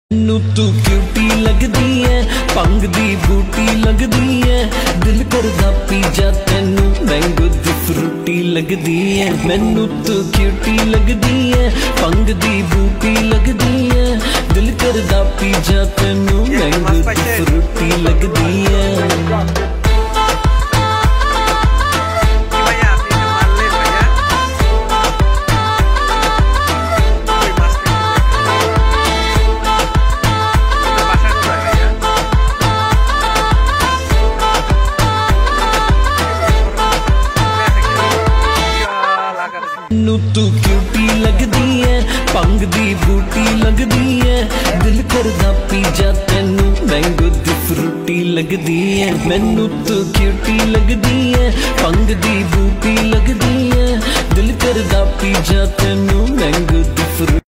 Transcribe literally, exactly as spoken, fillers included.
नू तू क्यूटी लगदी है, भंग दी बूटी लगदी है, दिल करदा पी जा तेनू मैंगो दी फ्रूटी लगदी है। मैनू तू क्यूटी लगदी है, भंग दी बूटी लगदी है, दिल करदा पी जा तेनू मैंगो दी फ्रूटी लगदी है। नू तू क्यूटी लगदी है, भंग दी बूटी लगदी है, दिल करदा पी जा तेनू मैंगो दी फ्रूटी लगदी है। मैनू तू क्यूटी लगदी है, भंग दी बूटी लगदी है, दिल करदा पी जा तेनू मैंगो दी फ्रूटी